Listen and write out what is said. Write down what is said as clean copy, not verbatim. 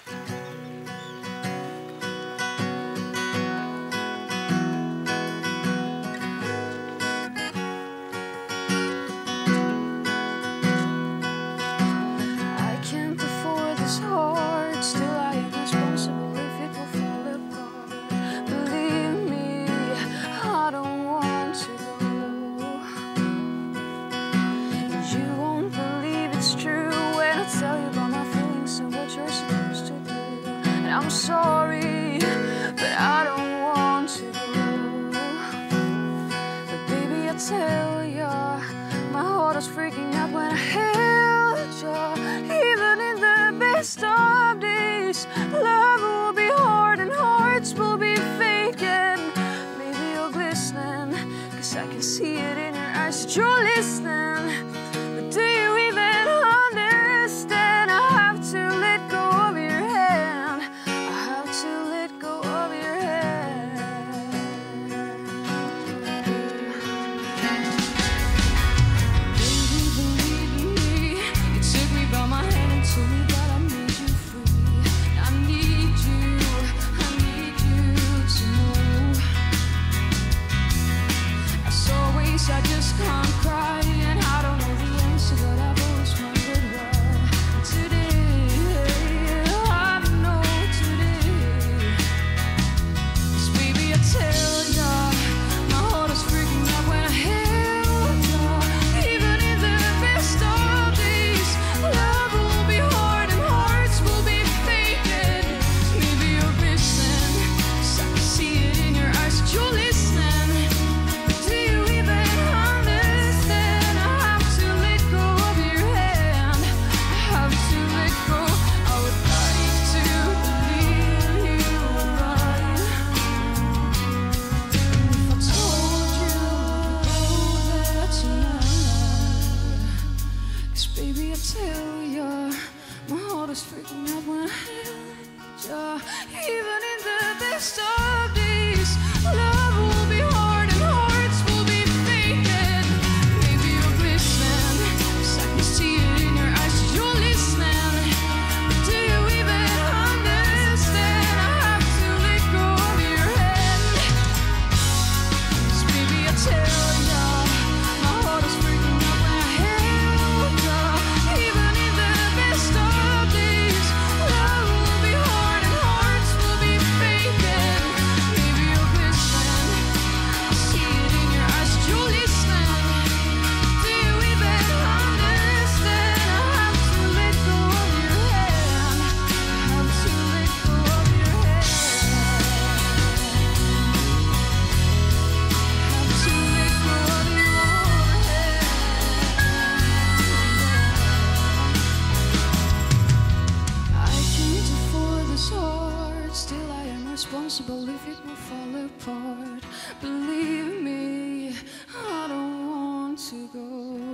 I can't afford this heart, still I am responsible if it will fall apart. Believe me, I don't want to go. You won't believe it's true when I tell you about my feelings and what you're supposed to do. And I'm sorry, but I don't want to go. But baby, I tell ya, my heart was freaking out when I held ya. Even in the best of days, love will be hard and hearts will be faking. Maybe you're glistening, 'cause I can see it in your eyes that you're listening. But do you even understand? I have to let go of your hand. I have to let go of your hand. Baby, believe me, you took me by my hand and told me that I made you free. I need you to know. As always, I just can't cry, and I don't know the answer, but I've always wondered why. Today, I know today. 'Cause baby, I tell ya, my heart is freaking out when I held ya. Even in the best of days, love will be hard and hearts will be faking. Maybe you're missing, 'cause I can see it in your eyes that you're listening. Do you even understand? I have to let go of your hand. I have to let go. I would like to believe you were mine. If I told you I could go there tonight. 'Cause baby, I tell ya, my heart is freaking out when I held ya. Even in the best of days, love will be hard and hearts will be faking. Maybe you're listening, 'cause I can see it in your eyes that you're listening. Do you even understand? I have to let go of your hand. 'Cause baby, I tell ya, my heart is freaking out when I held ya. Even in the best of days, love will be hard and hearts will be faking. Maybe you're listening, I see it in your eyes that you're listening. Do you even understand? I have to let go of your hand. I have to let go of your hand. I have to let go of your hand. I can't afford this heart, still I am responsible if it will fall apart. Believe me, I don't want to go.